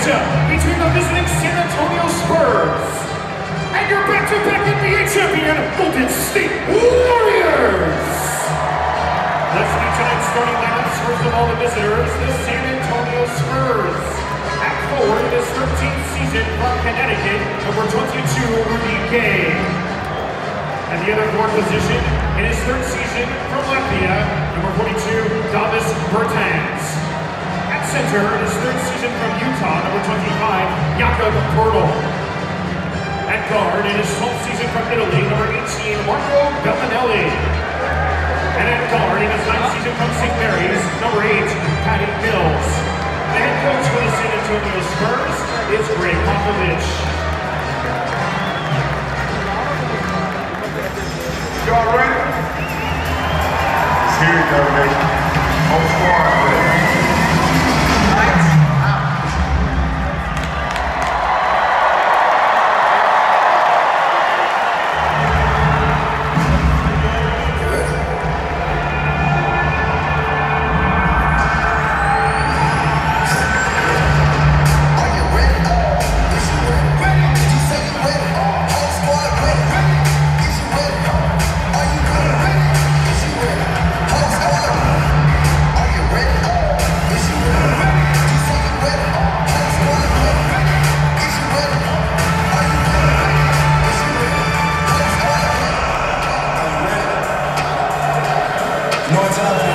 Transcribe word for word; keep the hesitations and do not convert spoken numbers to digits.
matchup between the visiting San Antonio Spurs and your back-to-back N B A champion, Golden State Warriors. Let's see tonight's starting lineups. First of all, the visitors, the San Antonio Spurs. At forward in his thirteenth season from Connecticut, number twenty-two, Rudy Gay. At the other forward position, in his third season from Latvia, number forty-two, Davis Bertans. At center, in his third season from Utah, number twenty-five, Jakob Poeltl. At guard, in his twelfth season from Italy, number eighteen, Marco Bellinelli. And at guard, in his ninth season from Saint Mary's, number eight, Patty Mills. The head coach for the San Antonio Spurs is Greg Popovich. Y'all ready? Here you go, Nate. Whole squad ready. Lights out. You ready? Are you ready? Is you ready? Ready? Did you say you ready? Whole squad ready? Ready? Is you ready? Are you ready? Is you ready? Whole squad ready? Are you ready? Is you ready? Did you say you ready? Whole squad ready? Is you ready? Are you ready? Is you ready? Whole squad ready? Are you ready? You know what time it is?